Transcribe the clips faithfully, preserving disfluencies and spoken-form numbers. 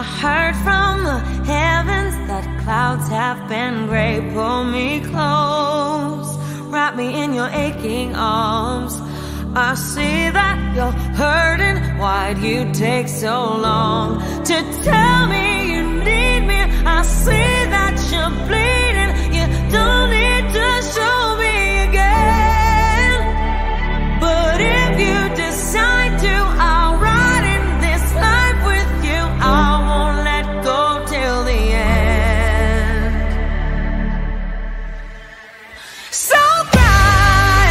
I heard from the heavens that clouds have been gray. Pull me close, wrap me in your aching arms. I see that you're hurting. Why'd you take so long to tell me you need me? I see that you're bleeding. You don't need to show me again. But if you decide to, I'll ride in this life with you. I won't let go till the end. So cry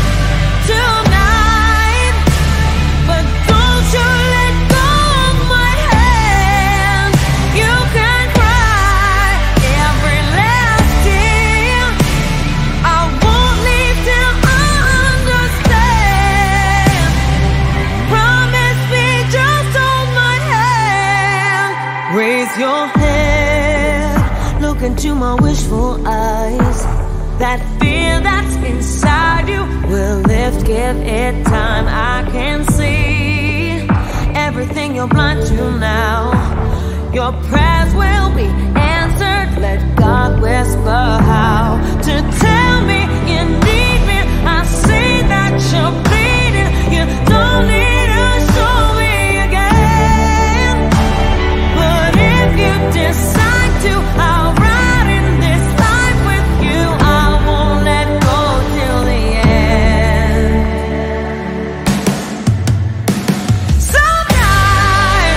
tonight, but don't you let go of my hand. You can cry every last tear. I won't leave till I understand. Promise me, just hold my hand. Raise your head, look into my wishful eyes. That fear that's inside you will lift, give it time. I can see everything you're blind to now. Your prayers will be answered. Let God whisper how to tell me you need me. I see that you're bleeding. You don't need to show me again. But if you decide to, I'll ride in this life with you. I won't let go till the end. So die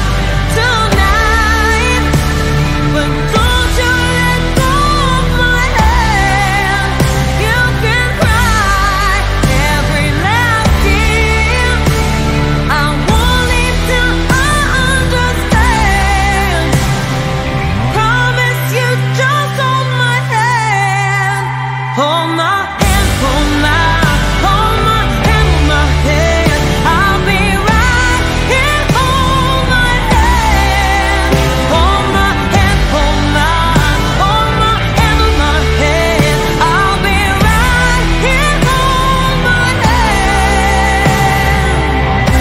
tonight, but don't you let go of my hand. You can cry every last tear. I won't leave till I understand. Promise you, just hold my hand. Hold my hand, hold my, hold my hand, hold my hand. I'll be right here. Hold my hand, hold my hand, hold my, hold my hand, hold my hand. I'll be right here. Hold my hand.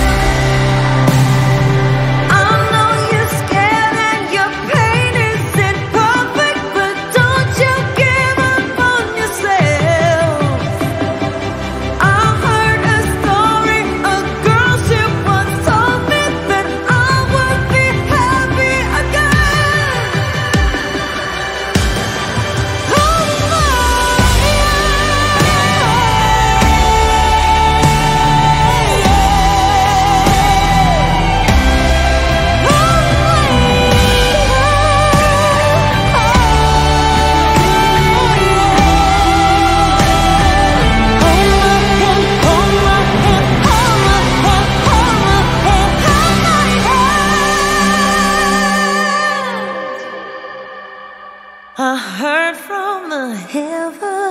I know you're scared and your pain isn't perfect, but don't you give up on yourself. I heard a story, a girl, she once told me that I would be happy again. Hold my I heard from the heavens